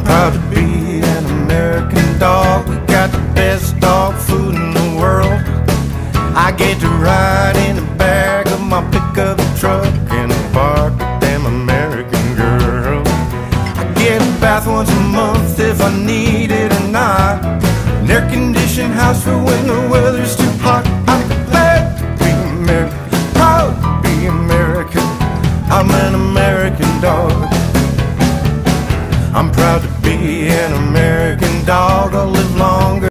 proud to be an American dog. We got the best dog food in the world. I get to ride in the back of my pickup truck and bark at them American girls. I get a bath once a month if I need it or not. An air-conditioned house for when the